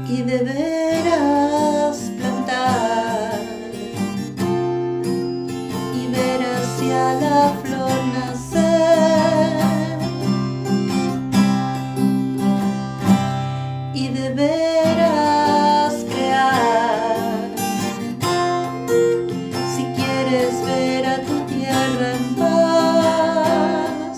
y deberás plantar y ver hacia la flor nacer y deberás crear si quieres ver a tu tierra en paz.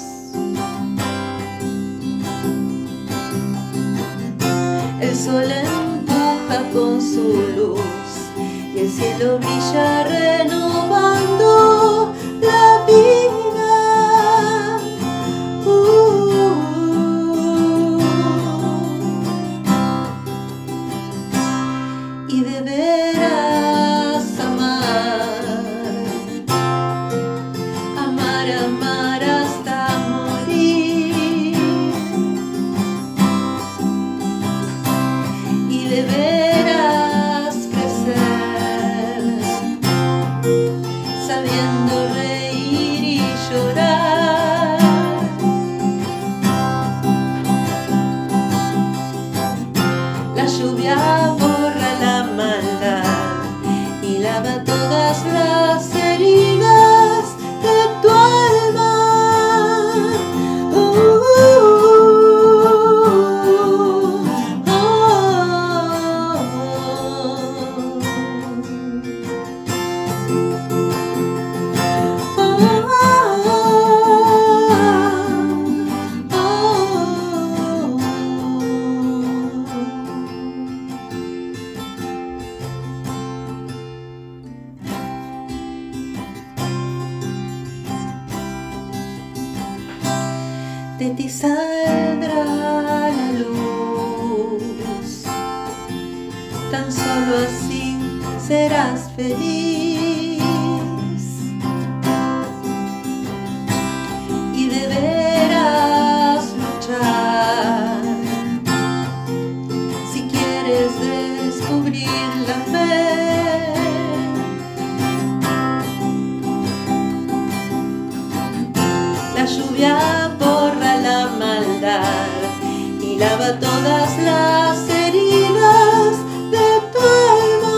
El sol empuja con su luz y el cielo brilla renovando la vida. Y deberás amar, amar, amar hasta morir. Y deberás crecer, sabiendo reír y llorar. La lluvia borra la maldad y lava todas las heridas de tu alma. De ti saldrá la luz, tan solo así serás feliz. Y deberás luchar si quieres descubrir la fe. La lluvia borra la maldad y lava todas las heridas de tu alma.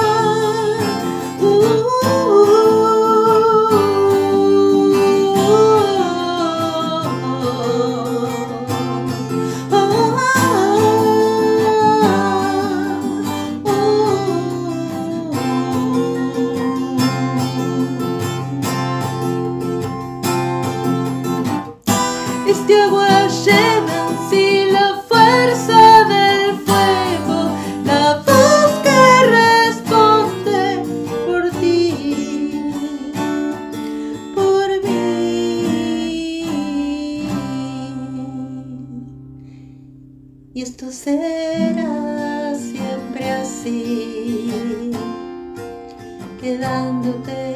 Este agua lleva en sí la fuerza del fuego, la voz que responde por ti, por mí. Y esto será siempre así, quedándote